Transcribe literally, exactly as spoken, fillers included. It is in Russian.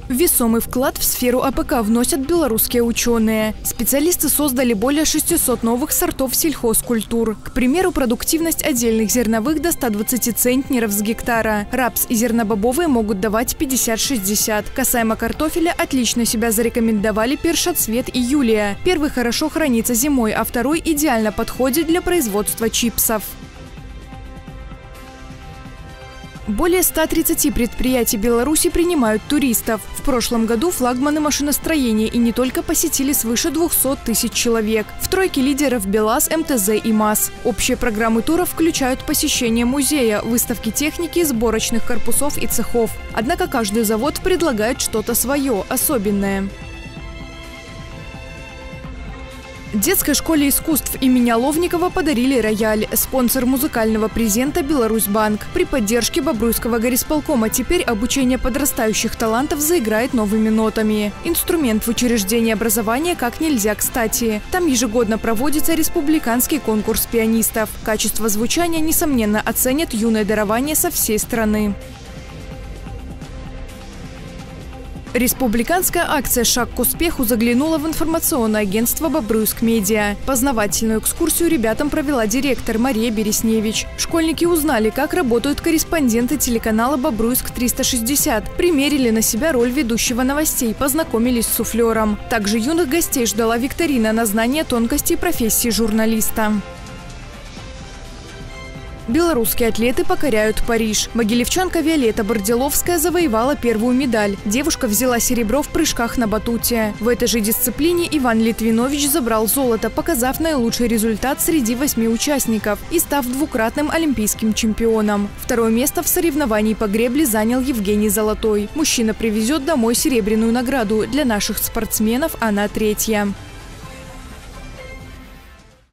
Весомый вклад в сферу А П К вносят белорусские ученые. Специалисты создали более шестисот новых сортов сельхозкультур. К примеру, продуктивность отдельных зерновых до ста двадцати центнеров с гектара. Рапс и зернобобовые могут давать пятьдесят-шестьдесят. Касаемо картофеля, отлично себя зарекомендовали першоцвет и Юлия. Первый хорошо хранится зимой, а второй идеально подходит для производства чипсов. Более ста тридцати предприятий Беларуси принимают туристов. В прошлом году флагманы машиностроения и не только посетили свыше двухсот тысяч человек. В тройке лидеров БелАЗ, М Т З и МАЗ. Общие программы туров включают посещение музея, выставки техники, сборочных корпусов и цехов. Однако каждый завод предлагает что-то свое, особенное. Детской школе искусств имени Оловникова подарили рояль. Спонсор музыкального презента «Беларусьбанк». При поддержке Бобруйского горисполкома теперь обучение подрастающих талантов заиграет новыми нотами. Инструмент в учреждении образования как нельзя кстати. Там ежегодно проводится республиканский конкурс пианистов. Качество звучания, несомненно, оценят юное дарование со всей страны. Республиканская акция «Шаг к успеху» заглянула в информационное агентство «Бобруйск Медиа». Познавательную экскурсию ребятам провела директор Мария Бересневич. Школьники узнали, как работают корреспонденты телеканала «Бобруйск триста шестьдесят», примерили на себя роль ведущего новостей, познакомились с суфлером. Также юных гостей ждала викторина на знание тонкостей профессии журналиста. Белорусские атлеты покоряют Париж. Могилевчанка Виолетта Борделовская завоевала первую медаль. Девушка взяла серебро в прыжках на батуте. В этой же дисциплине Иван Литвинович забрал золото, показав наилучший результат среди восьми участников и став двукратным олимпийским чемпионом. Второе место в соревновании по гребле занял Евгений Золотой. Мужчина привезет домой серебряную награду. Для наших спортсменов она третья.